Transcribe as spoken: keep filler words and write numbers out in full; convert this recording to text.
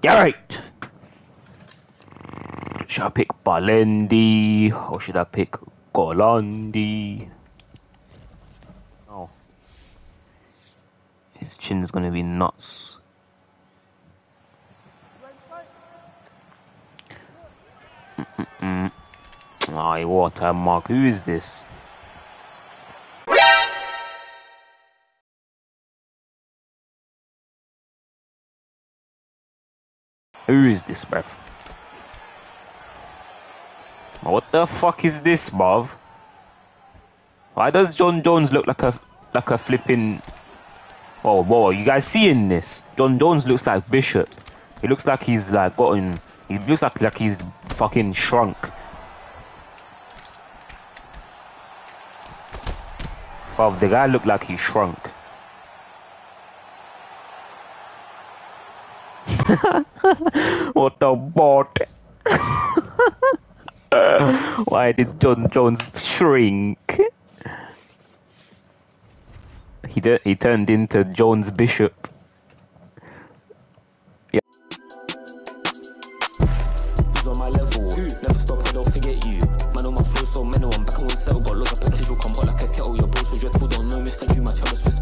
Alright. Should I pick Balendi or should I pick Golandi? Oh. His chin's gonna be nuts. Mm-mm-mm. Aye, watermark. Who is this? Who is this, bruv? What the fuck is this, bruv? Why does John Jones look like a like a flipping? Whoa, whoa! You guys seeing this? John Jones looks like Bishop. He looks like he's like gotten. He looks like like he's fucking shrunk. Bruv, the guy looked like he shrunk. What the bot? Why did John Jones shrink? He did, he turned into Jones Bishop. Yeah. Who's on my level? Who? Never stop, I don't forget you. Man on my flow so mental, I'm back on settle, got loads of potential, come hot like a kettle. Your bros so dreadful, don't know, misconstrue my chalice.